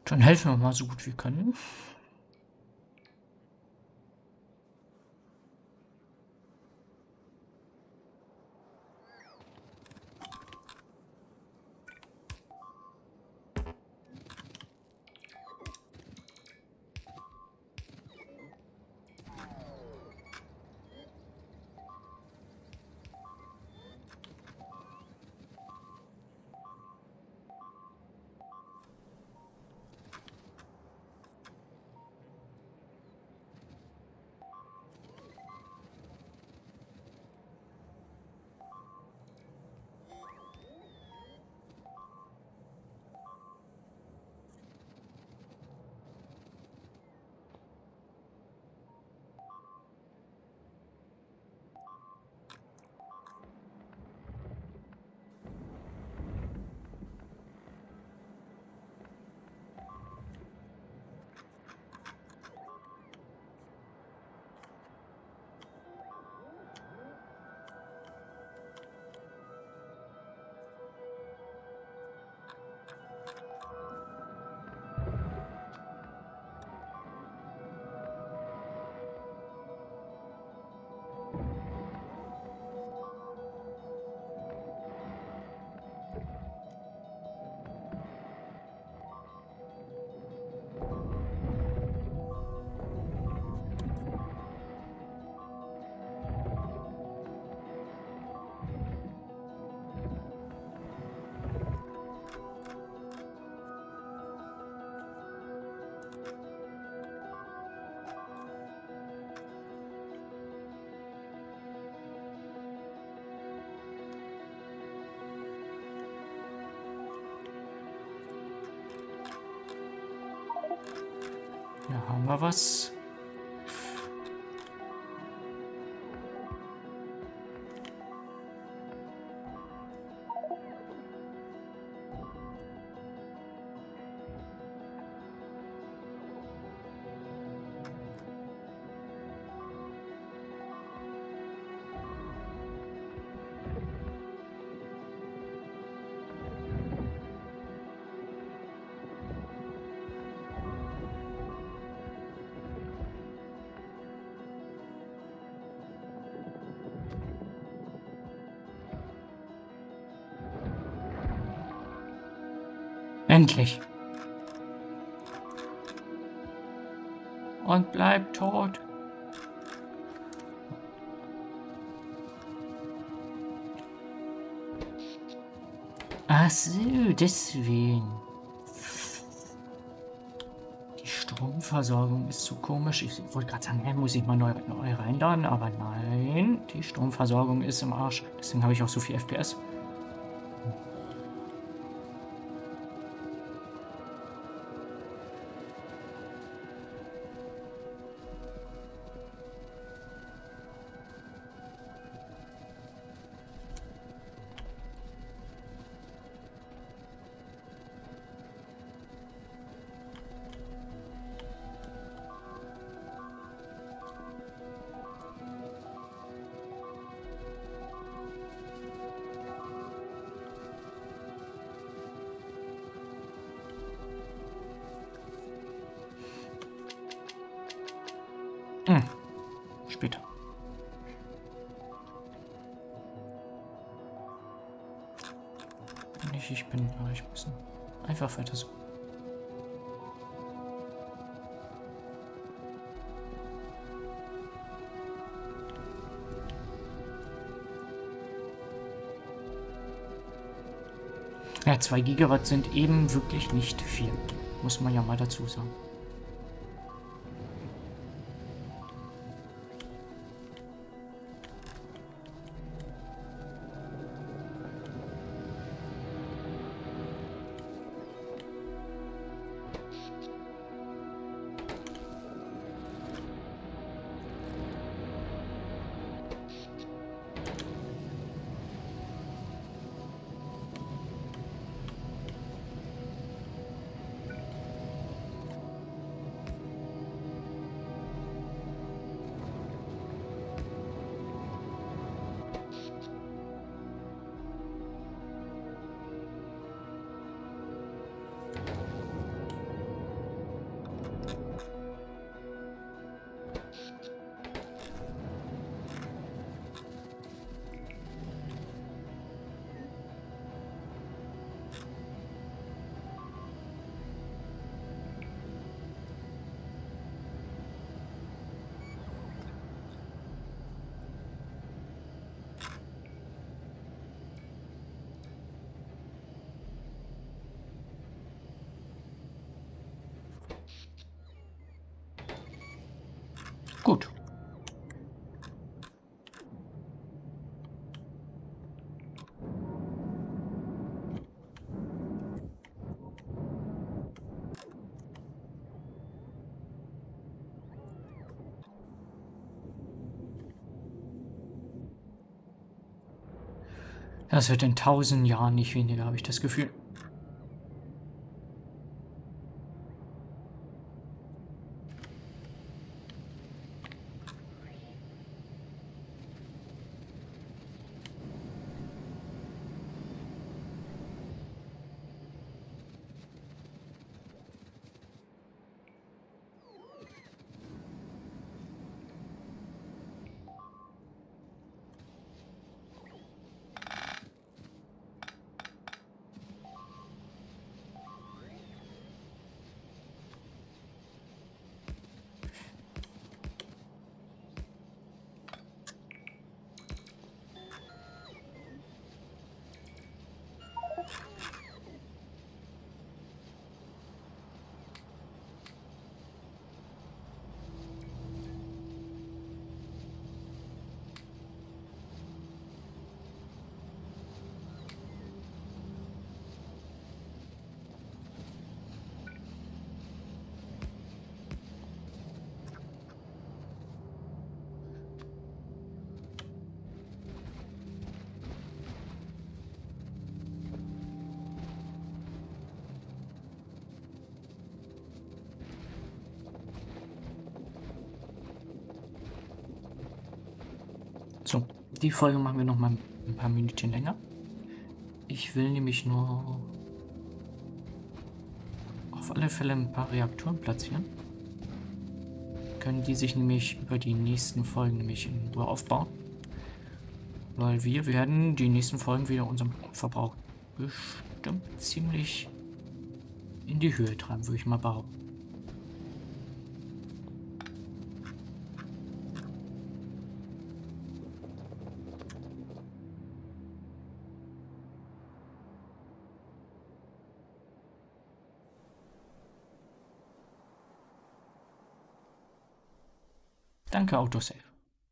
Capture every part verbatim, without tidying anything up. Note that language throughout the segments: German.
Dann helfen wir mal so gut wir können. Ja, haben wir was? Endlich. Und bleib tot. Ach so, deswegen. Die Stromversorgung ist so komisch. Ich wollte gerade sagen, hey, muss ich mal neu, neu reinladen, aber nein, die Stromversorgung ist im Arsch. Deswegen habe ich auch so viel F P S. Hm. Später. Nicht, ich bin, aber ich muss einfach weiter so. Ja, zwei Gigawatt sind eben wirklich nicht viel. Muss man ja mal dazu sagen. Das wird in tausend Jahren nicht weniger, habe ich das Gefühl. So, die Folge machen wir noch mal ein paar Minütchen länger. Ich will nämlich nur auf alle Fälle ein paar Reaktoren platzieren. Können die sich nämlich über die nächsten Folgen nämlich in Ruhe aufbauen. Weil wir werden die nächsten Folgen wieder unseren Verbrauch bestimmt ziemlich in die Höhe treiben, würde ich mal behaupten. Danke, Autosave.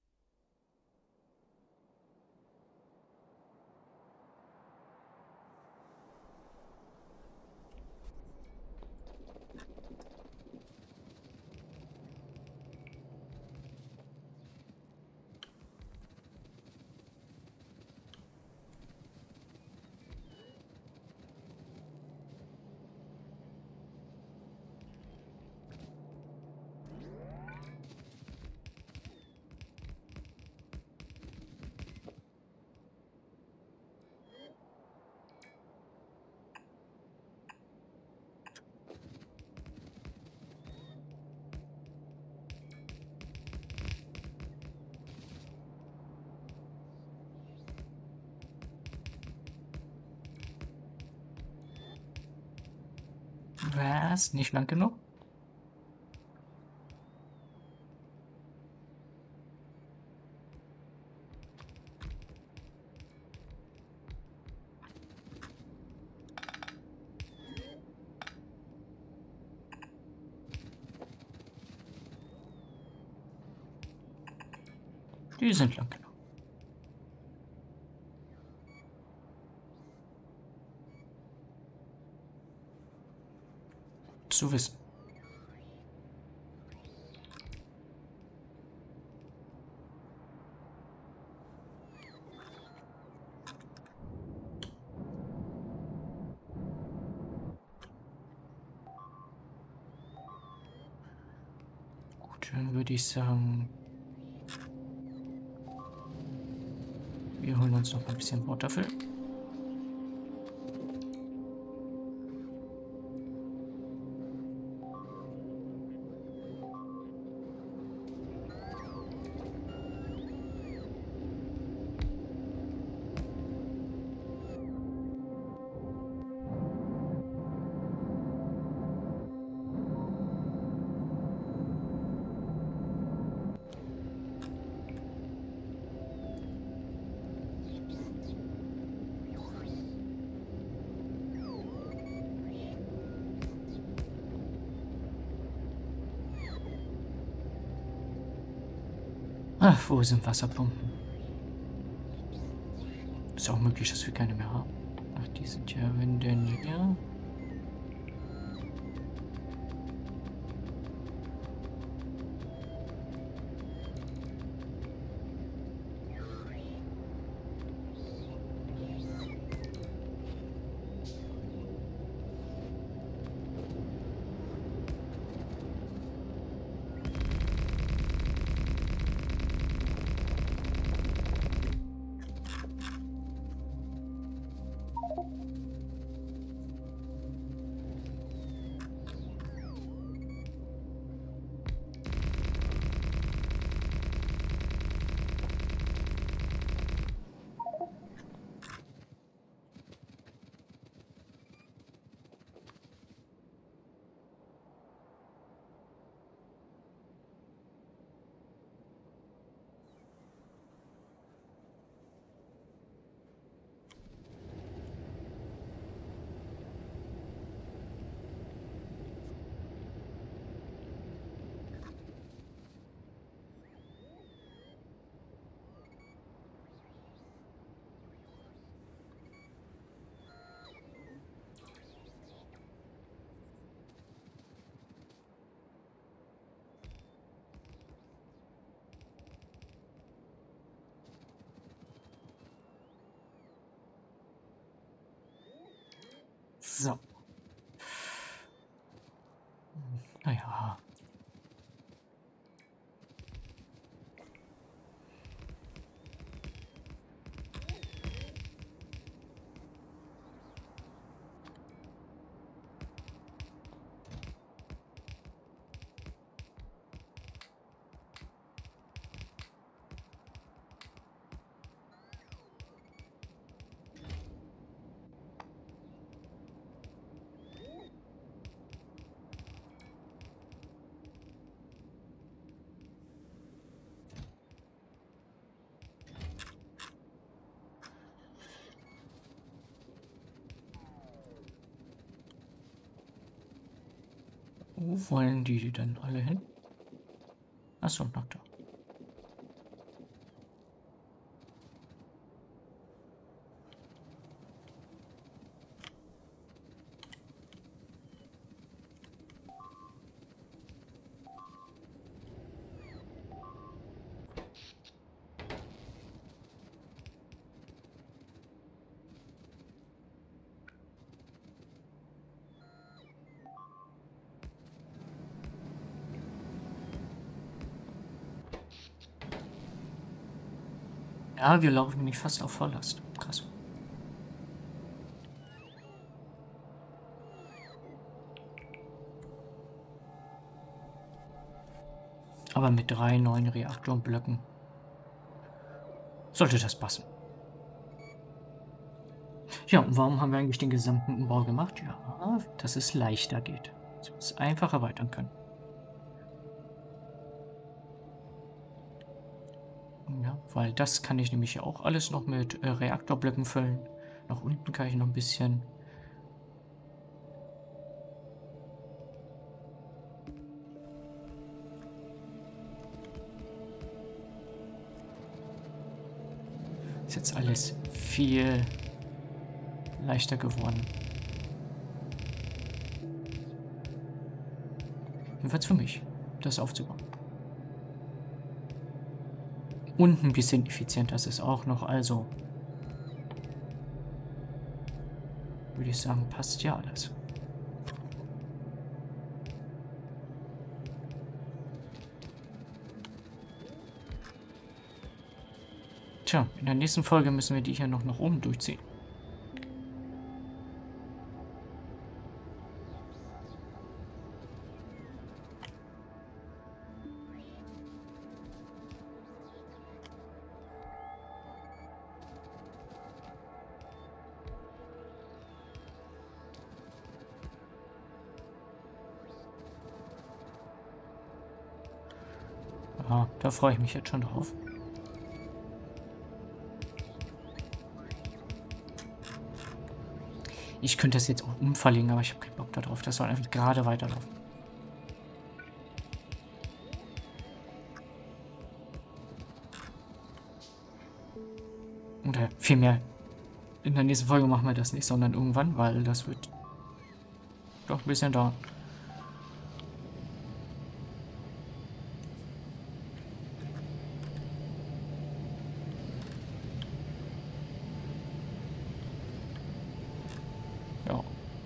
Was? Nicht lang genug? Die sind lang genug. Zu wissen. Gut, dann würde ich sagen, wir holen uns noch ein bisschen Waterfill. Ach, wo sind Wasserpumpen? Ist auch möglich, dass wir keine mehr haben. Ach, die sind ja, wenn denn hier. So. Naja. Wo wollen die denn alle hin? Achso, noch da. Ja, wir laufen nämlich fast auf Volllast. Krass. Aber mit drei neuen Reaktorblöcken sollte das passen. Ja, und warum haben wir eigentlich den gesamten Umbau gemacht? Ja, dass es leichter geht. Dass wir es einfach erweitern können. Ja, weil das kann ich nämlich auch alles noch mit äh, Reaktorblöcken füllen. Nach unten kann ich noch ein bisschen. Ist jetzt alles viel leichter geworden. Jedenfalls für mich, das aufzubauen. Und ein bisschen effizienter ist es auch noch, also würde ich sagen, passt ja alles. Tja, in der nächsten Folge müssen wir die hier noch nach oben durchziehen. Ja, da freue ich mich jetzt schon drauf. Ich könnte das jetzt auch umverlegen, aber ich habe keinen Bock darauf. Das soll einfach gerade weiterlaufen. Oder vielmehr, in der nächsten Folge machen wir das nicht, sondern irgendwann, weil das wird doch ein bisschen dauern. Ja.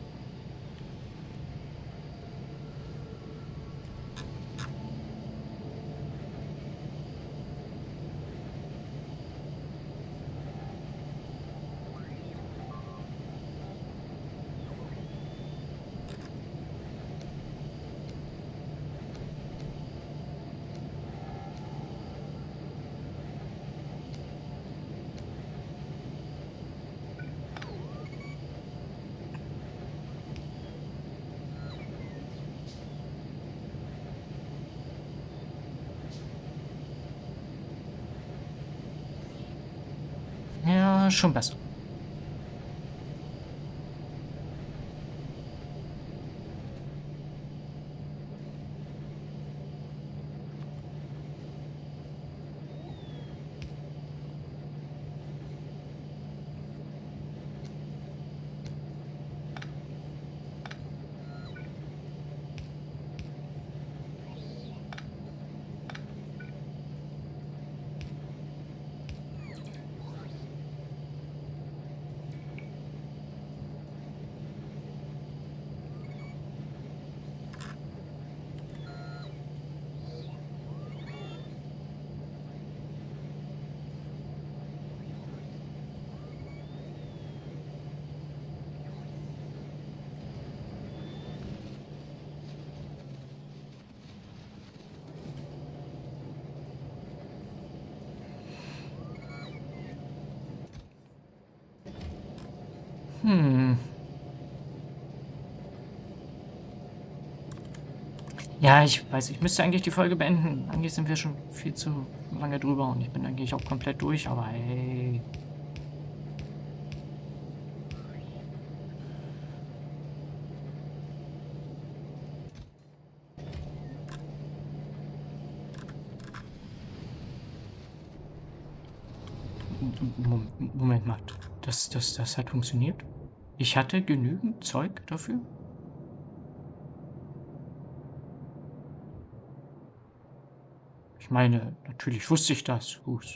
Ja, schon besser. Hm. Ja, ich weiß, ich müsste eigentlich die Folge beenden. Eigentlich sind wir schon viel zu lange drüber und ich bin eigentlich auch komplett durch, aber hey. Moment mal, das, das, das hat funktioniert? Ich hatte genügend Zeug dafür? Ich meine, natürlich wusste ich das, gut.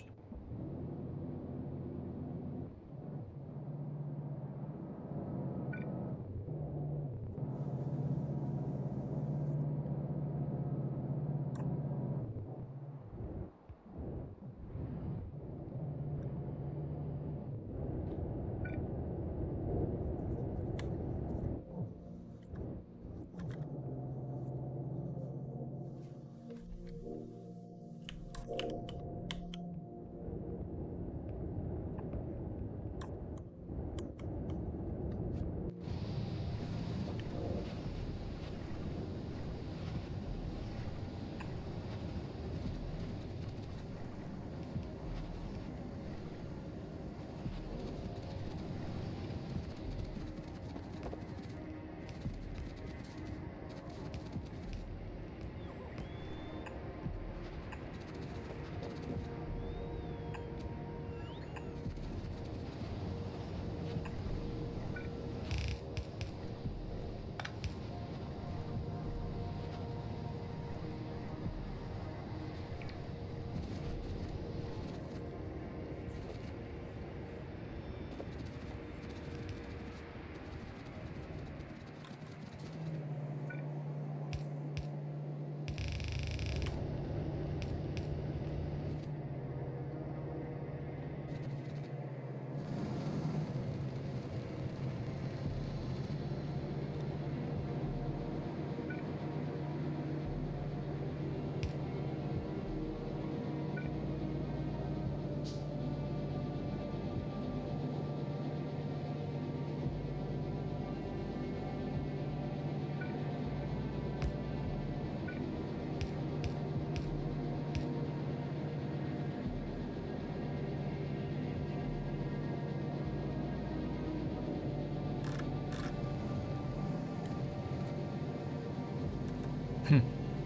Hm.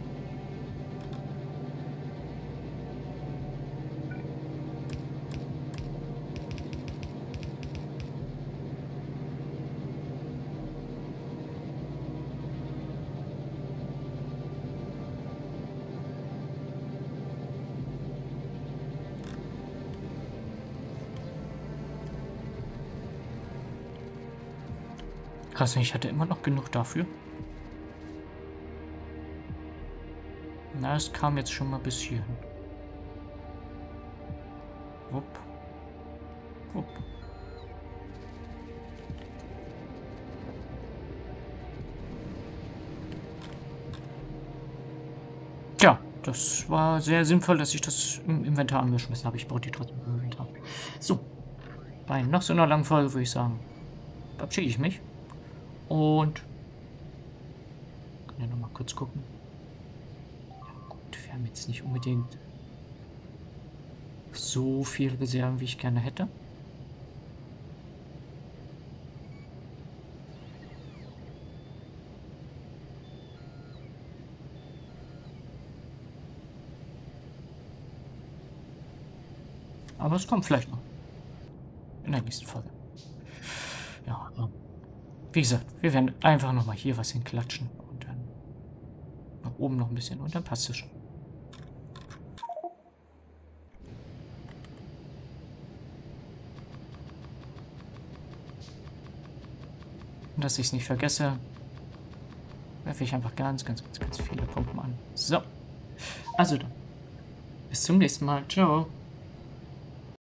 Krass, ich hatte immer noch genug dafür. Na, es kam jetzt schon mal bis hierhin. Wupp. Wupp. Tja, das war sehr sinnvoll, dass ich das im Inventar angeschmissen habe. Ich brauche die trotzdem im Inventar. So. Bei noch so einer langen Folge würde ich sagen, verabschiede ich mich. Und kann ja noch mal kurz gucken. Wir haben jetzt nicht unbedingt so viel Reserven, wie ich gerne hätte. Aber es kommt vielleicht noch in der nächsten Folge. Ja, ähm, wie gesagt, wir werden einfach noch mal hier was hinklatschen und dann nach oben noch ein bisschen und dann passt es schon. Und dass ich es nicht vergesse, werfe ich einfach ganz, ganz, ganz, ganz viele Pumpen an. So. Also dann. Bis zum nächsten Mal. Ciao.